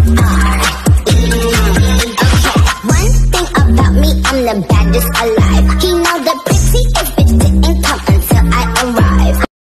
Okay, one thing about me, I'm the baddest alive. He